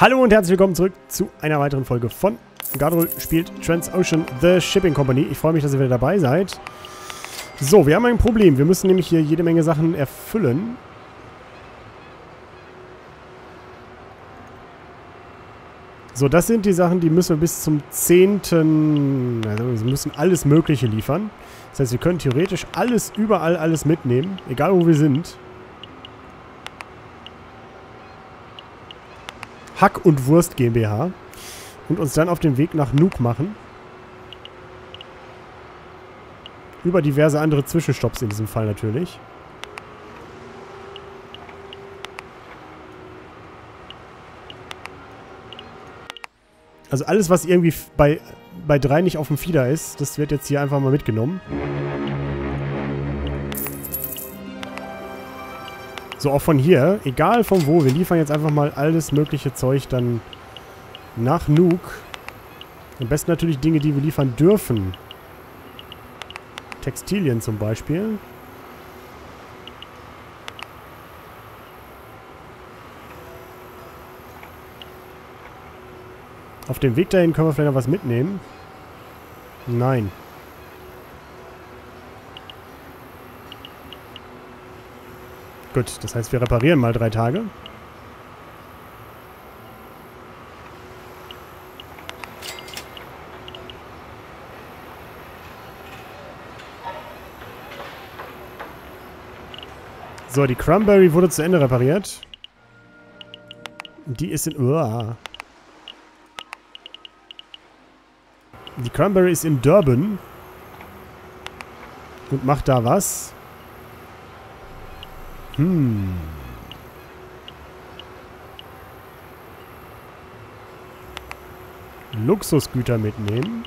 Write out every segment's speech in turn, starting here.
Hallo und herzlich willkommen zurück zu einer weiteren Folge von Gardrul spielt Transocean The Shipping Company. Ich freue mich, dass ihr wieder dabei seid. So, wir haben ein Problem. Wir müssen nämlich hier jede Menge Sachen erfüllen. So, das sind die Sachen, die müssen wir bis zum 10. Also wir müssen alles Mögliche liefern. Das heißt, wir können theoretisch alles, überall alles mitnehmen. Egal, wo wir sind. Hack und Wurst GmbH. Und uns dann auf den Weg nach Nuuk machen. Über diverse andere Zwischenstopps in diesem Fall natürlich. Also alles, was irgendwie bei 3 nicht auf dem Feeder ist, das wird jetzt hier einfach mal mitgenommen. So, auch von hier, egal von wo, wir liefern jetzt einfach mal alles mögliche Zeug dann nach Nuuk. Am besten natürlich Dinge, die wir liefern dürfen. Textilien zum Beispiel. Auf dem Weg dahin können wir vielleicht noch was mitnehmen. Nein. Gut, das heißt, wir reparieren mal 3 Tage. So, die Cranberry wurde zu Ende repariert. Die ist in... Die Cranberry ist in Durban. Und macht da was? Luxusgüter mitnehmen.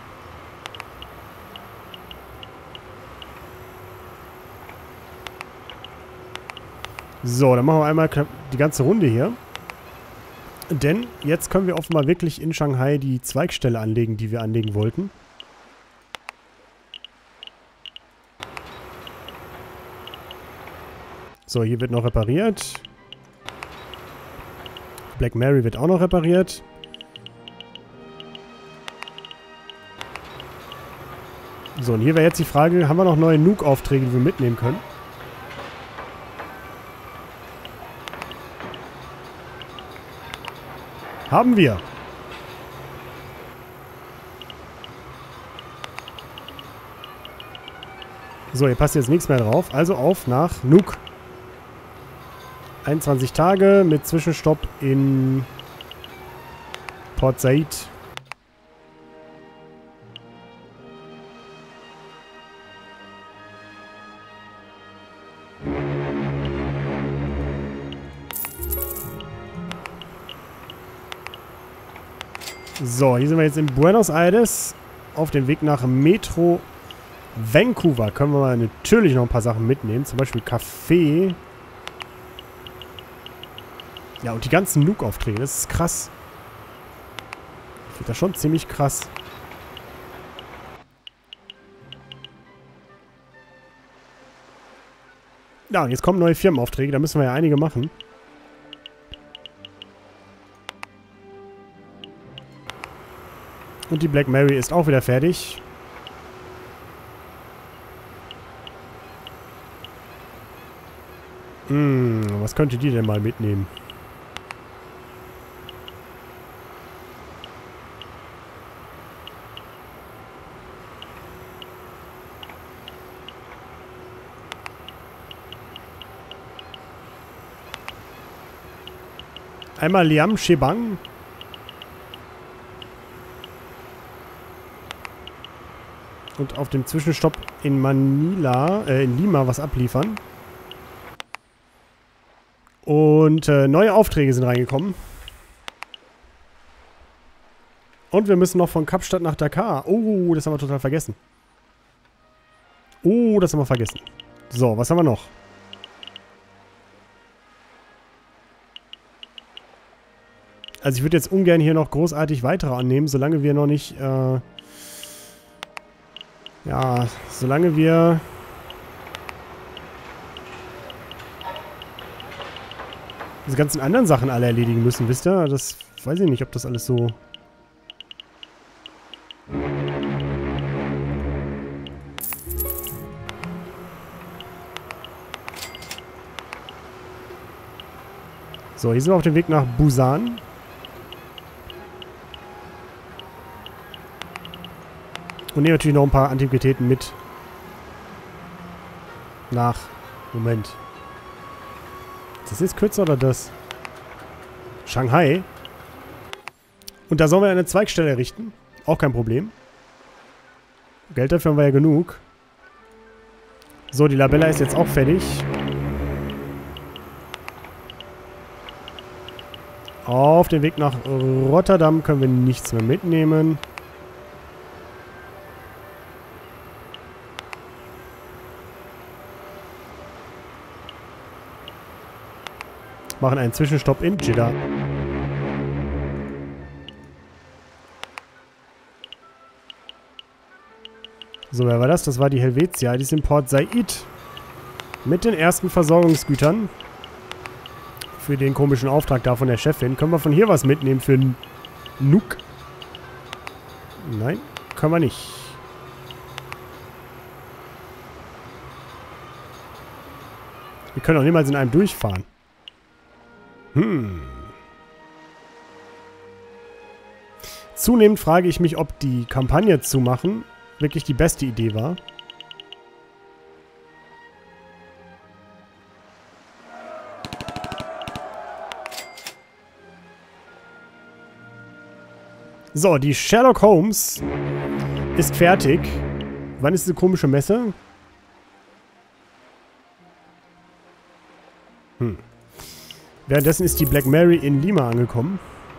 So, dann machen wir einmal die ganze Runde hier. Denn jetzt können wir offenbar wirklich in Shanghai die Zweigstelle anlegen, die wir anlegen wollten. So, hier wird noch repariert. Black Mary wird auch noch repariert. So, und hier wäre jetzt die Frage, haben wir noch neue Nuuk-Aufträge, die wir mitnehmen können? Haben wir. So, hier passt jetzt nichts mehr drauf. Also auf nach Nuuk. 21 Tage mit Zwischenstopp in Port Said. So, hier sind wir jetzt in Buenos Aires auf dem Weg nach Metro Vancouver. Können wir mal natürlich noch ein paar Sachen mitnehmen, zum Beispiel Kaffee. Ja, und die ganzen Nuuk-Aufträge, das ist krass. Ich finde das schon ziemlich krass. Ja, und jetzt kommen neue Firmenaufträge, da müssen wir ja einige machen. Und die Black Mary ist auch wieder fertig. Was könnte die denn mal mitnehmen? Einmal Liam Shebang. Und auf dem Zwischenstopp in Manila, in Lima was abliefern. Und neue Aufträge sind reingekommen. Und wir müssen noch von Kapstadt nach Dakar. Oh, das haben wir total vergessen. Oh, das haben wir vergessen. So, was haben wir noch? Also ich würde jetzt ungern hier noch großartig weitere annehmen, solange wir noch nicht... ja, solange wir diese ganzen anderen Sachen alle erledigen müssen, wisst ihr? Das weiß ich nicht, ob das alles so... So, hier sind wir auf dem Weg nach Busan. Und nehmen natürlich noch ein paar Antiquitäten mit. Nach... Moment. Ist das jetzt kürzer oder das? Shanghai. Und da sollen wir eine Zweigstelle errichten. Auch kein Problem. Geld dafür haben wir ja genug. So, die Labella ist jetzt auch fertig. Auf dem Weg nach Rotterdam können wir nichts mehr mitnehmen. Machen einen Zwischenstopp in Jeddah. So, wer war das? Das war die Helvetia. Die ist in Port Said. Mit den ersten Versorgungsgütern. Für den komischen Auftrag da von der Chefin. Können wir von hier was mitnehmen für Nuuk? Nein, können wir nicht. Wir können auch niemals in einem durchfahren. Zunehmend frage ich mich, ob die Kampagne zu machen wirklich die beste Idee war. So, die Sherlock Holmes ist fertig. Wann ist diese komische Messe? Währenddessen ist die Black Mary in Lima angekommen.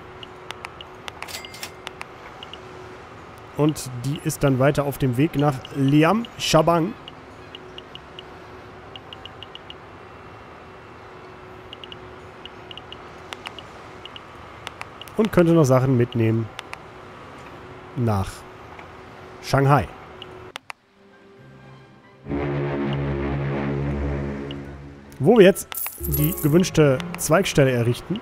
Und die ist dann weiter auf dem Weg nach Liam Shabang. Und könnte noch Sachen mitnehmen nach Shanghai. Wo wir jetzt die gewünschte Zweigstelle errichten.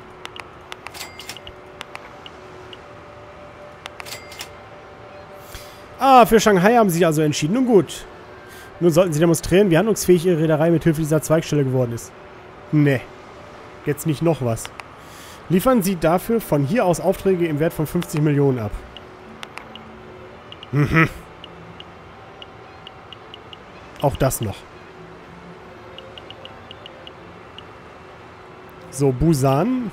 Ah, für Shanghai haben sie sich also entschieden. Nun gut. Nun sollten sie demonstrieren, wie handlungsfähig ihre Reederei mit Hilfe dieser Zweigstelle geworden ist. Nee. Jetzt nicht noch was. Liefern sie dafür von hier aus Aufträge im Wert von 50 Millionen ab. Auch das noch. So, Busan.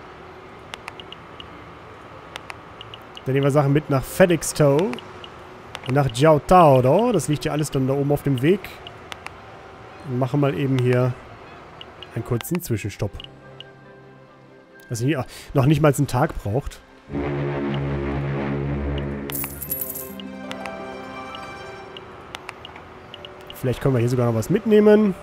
Dann nehmen wir Sachen mit nach Felixstowe. Und nach Jiaotao. Das liegt ja alles dann da oben auf dem Weg. Und machen mal eben hier einen kurzen Zwischenstopp. Was hier noch nicht mal einen Tag braucht. Vielleicht können wir hier sogar noch was mitnehmen.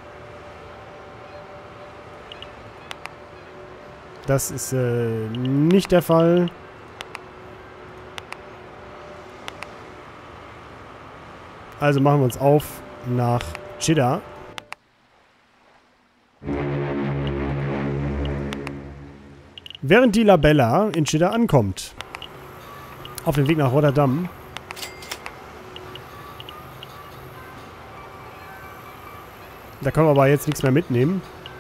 Das ist nicht der Fall. Also machen wir uns auf nach Jeddah. Während die Labella in Jeddah ankommt. Auf dem Weg nach Rotterdam. Da können wir aber jetzt nichts mehr mitnehmen.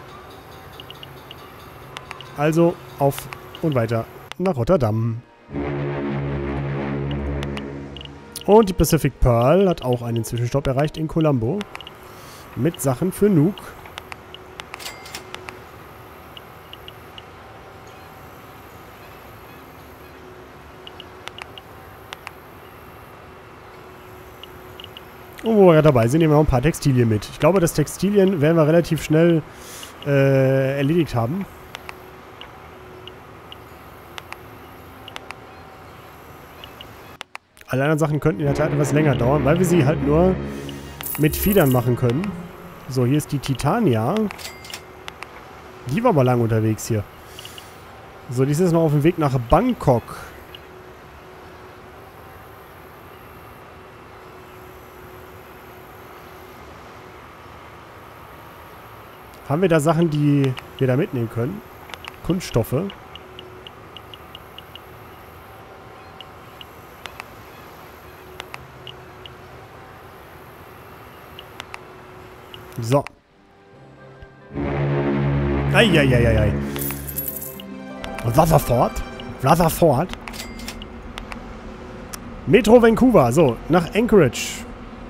Also auf und weiter nach Rotterdam. Und die Pacific Pearl hat auch einen Zwischenstopp erreicht in Colombo. Mit Sachen für Nuuk. Und wo wir gerade dabei sind, nehmen wir noch ein paar Textilien mit. Ich glaube, das Textilien werden wir relativ schnell erledigt haben. Alle anderen Sachen könnten in der Tat etwas länger dauern, weil wir sie halt nur mit Fiedern machen können. So, hier ist die Titania. Die war aber lang unterwegs hier. So, die ist jetzt noch auf dem Weg nach Bangkok. Haben wir da Sachen, die wir da mitnehmen können? Kunststoffe. So. Eieieiei. Rutherford. Rutherford. Metro Vancouver. So, nach Anchorage.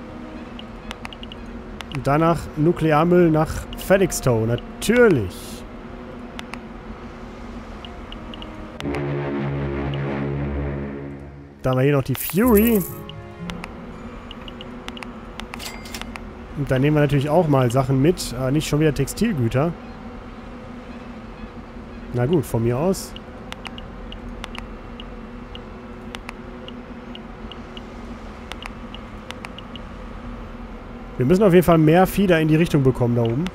Und danach Nuklearmüll nach Felixstowe. Natürlich. Da haben wir hier noch die Fury. Und da nehmen wir natürlich auch mal Sachen mit. Aber nicht schon wieder Textilgüter. Na gut, von mir aus. Wir müssen auf jeden Fall mehr Fieder in die Richtung bekommen da oben.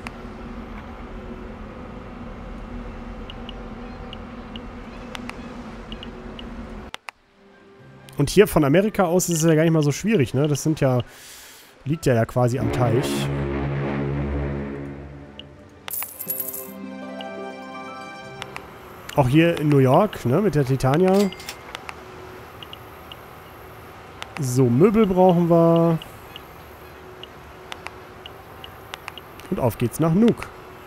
Und hier von Amerika aus ist es ja gar nicht mal so schwierig, ne? Das sind ja... Liegt ja quasi am Teich. Auch hier in New York, ne? Mit der Titania. So, Möbel brauchen wir. Und auf geht's nach Nuuk.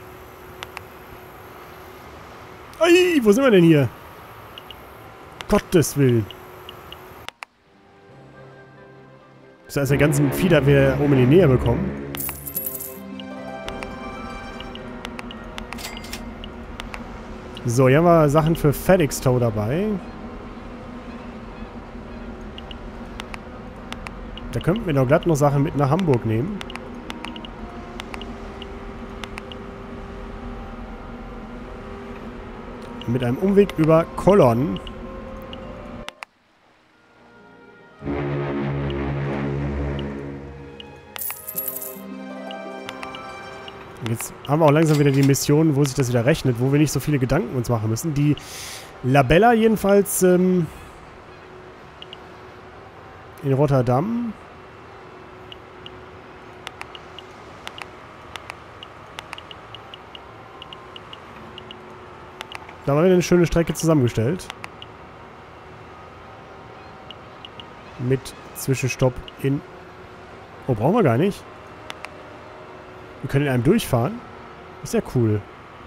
Ei, wo sind wir denn hier? Gottes Willen. Das heißt, der ganzen Fieder wir oben in die Nähe bekommen. So, hier haben wir Sachen für Felixstowe dabei. Da könnten wir doch glatt noch Sachen mit nach Hamburg nehmen. Mit einem Umweg über Colon. Jetzt haben wir auch langsam wieder die Mission, wo sich das wieder rechnet, wo wir nicht so viele Gedanken uns machen müssen. Die Labella jedenfalls in Rotterdam. Da haben wir wieder eine schöne Strecke zusammengestellt. Mit Zwischenstopp in... Oh, brauchen wir gar nicht. Wir können in einem durchfahren. Ist ja cool.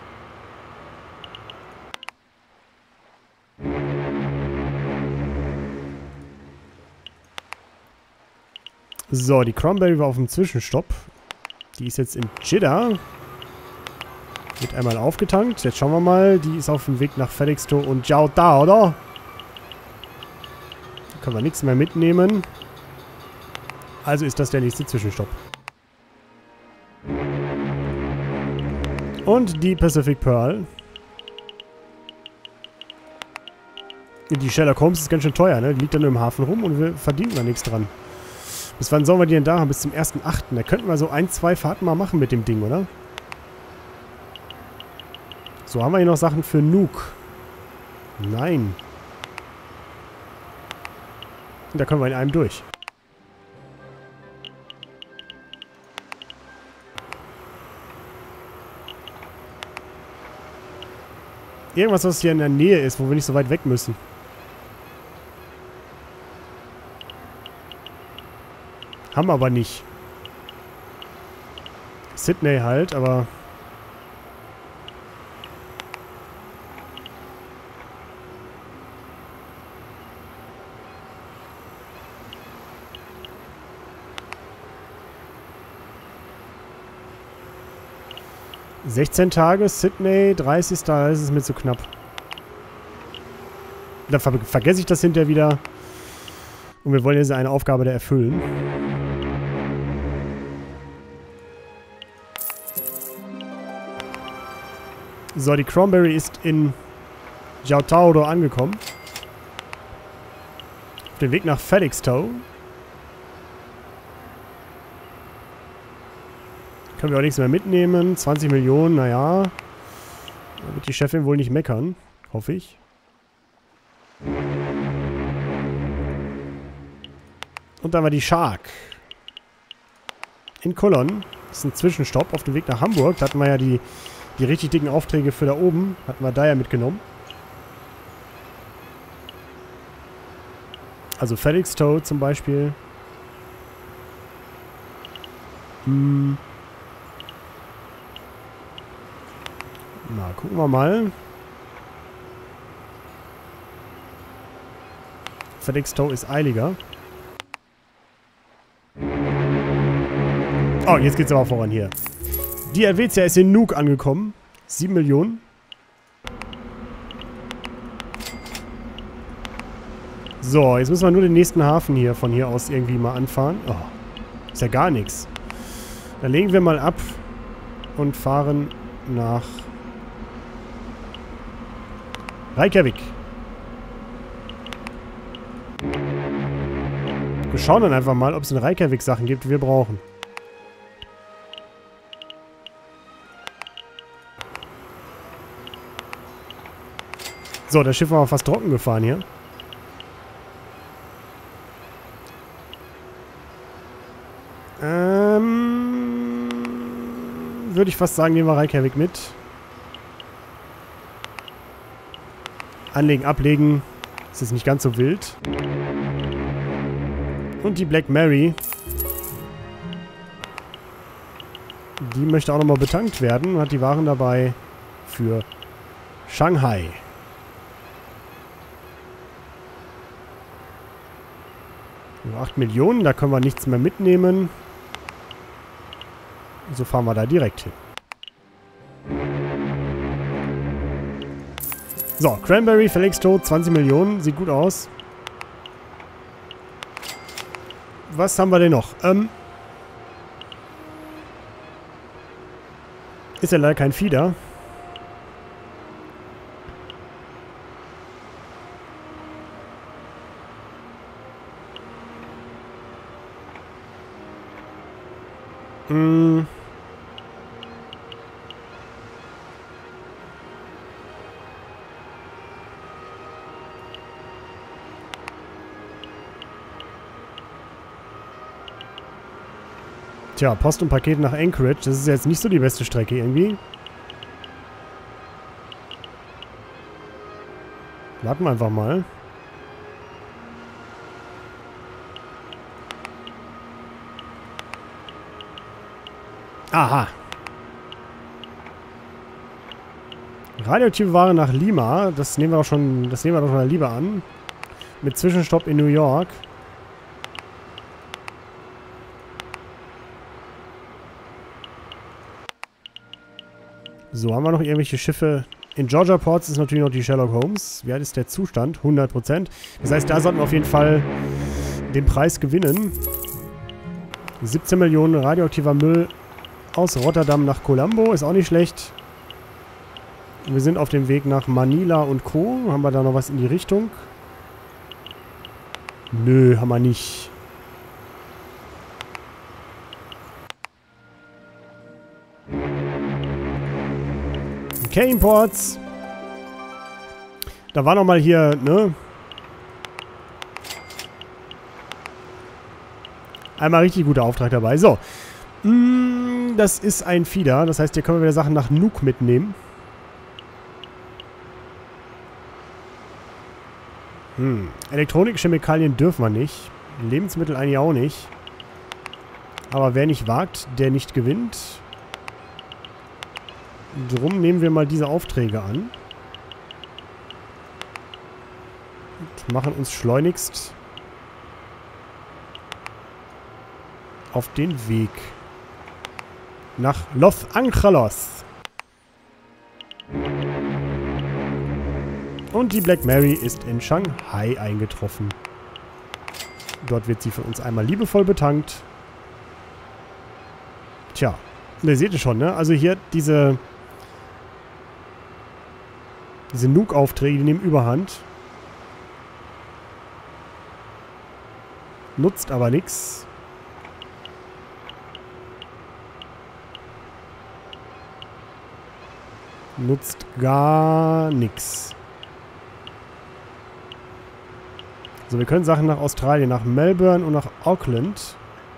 So, die Cranberry war auf dem Zwischenstopp. Die ist jetzt in Jeddah. Wird einmal aufgetankt. Jetzt schauen wir mal. Die ist auf dem Weg nach Felixstowe und Jiaotao, oder? Da können wir nichts mehr mitnehmen. Also ist das der nächste Zwischenstopp. Und die Pacific Pearl. Die Sherlock Holmes ist ganz schön teuer, ne? Die liegt dann nur im Hafen rum und wir verdienen da nichts dran. Bis wann sollen wir die denn da haben? Bis zum 1.8. Da könnten wir so 1, 2 Fahrten mal machen mit dem Ding, oder? So, haben wir hier noch Sachen für Nuuk? Nein. Und da können wir in einem durch. Irgendwas, was hier in der Nähe ist, wo wir nicht so weit weg müssen. Haben wir aber nicht. Sydney halt, aber... ...16 Tage, Sydney, 30. Da ist es mir zu knapp. Dann vergesse ich das hinterher wieder. Und wir wollen jetzt eine Aufgabe da erfüllen. So, die Cranberry ist in Jiaotao angekommen. Auf dem Weg nach Felixstowe. Können wir auch nichts mehr mitnehmen. 20 Millionen, naja. Da wird die Chefin wohl nicht meckern. Hoffe ich. Und dann war die Shark. In Colon. Das ist ein Zwischenstopp auf dem Weg nach Hamburg. Da hatten wir ja die richtig dicken Aufträge für da oben. Hatten wir da ja mitgenommen. Also Felixstowe zum Beispiel. Na, gucken wir mal. Felixstowe ist eiliger. Oh, jetzt geht's aber voran hier. Die Helvetia ist in Nuuk angekommen. 7 Millionen. So, jetzt müssen wir nur den nächsten Hafen hier von hier aus irgendwie mal anfahren. Oh, ist ja gar nichts. Dann legen wir mal ab und fahren nach Reykjavik. Wir schauen dann einfach mal, ob es in Reykjavik Sachen gibt, die wir brauchen. So, das Schiff war fast trocken gefahren hier. Würde ich fast sagen, nehmen wir Reykjavik mit. Anlegen, ablegen. Das ist nicht ganz so wild. Und die Black Mary. Die möchte auch nochmal betankt werden und hat die Waren dabei für Shanghai. Nur 8 Millionen, da können wir nichts mehr mitnehmen. So fahren wir da direkt hin. So, Cranberry, Felixstowe, 20 Millionen. Sieht gut aus. Was haben wir denn noch? Ist ja leider kein Fieder. Tja, Post und Paket nach Anchorage. Das ist jetzt nicht so die beste Strecke irgendwie. Warten wir einfach mal. Aha. Radioaktive Ware nach Lima. Das nehmen wir doch schon, mal lieber an. Mit Zwischenstopp in New York. So, haben wir noch irgendwelche Schiffe? In Georgia Ports ist natürlich noch die Sherlock Holmes. Wie alt ist der Zustand? 100%. Das heißt, da sollten wir auf jeden Fall den Preis gewinnen. 17 Millionen radioaktiver Müll aus Rotterdam nach Colombo. Ist auch nicht schlecht. Wir sind auf dem Weg nach Manila und Co. Haben wir da noch was in die Richtung? Nö, haben wir nicht. K-Imports. Da war noch mal hier, ne? Einmal richtig guter Auftrag dabei. So. Das ist ein Fieder. Das heißt, hier können wir wieder Sachen nach Nuuk mitnehmen. Elektronik, Chemikalien dürfen wir nicht. Lebensmittel eigentlich auch nicht. Aber wer nicht wagt, der nicht gewinnt. Drum nehmen wir mal diese Aufträge an. Und machen uns schleunigst auf den Weg nach Los Angeles. Und die Black Mary ist in Shanghai eingetroffen. Dort wird sie von uns einmal liebevoll betankt. Tja, ihr seht es schon, ne? Also hier diese Nuuk-Aufträge, die nehmen Überhand. Nutzt aber nichts. Nutzt gar nichts. So, wir können Sachen nach Australien, nach Melbourne und nach Auckland.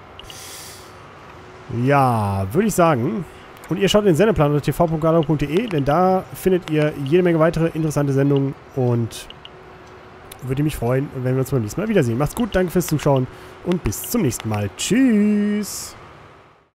Ja, würde ich sagen. Und ihr schaut den Sendeplan unter tv.galo.de, denn da findet ihr jede Menge weitere interessante Sendungen und würde mich freuen, wenn wir uns beim nächsten Mal wiedersehen. Macht's gut, danke fürs Zuschauen und bis zum nächsten Mal. Tschüss!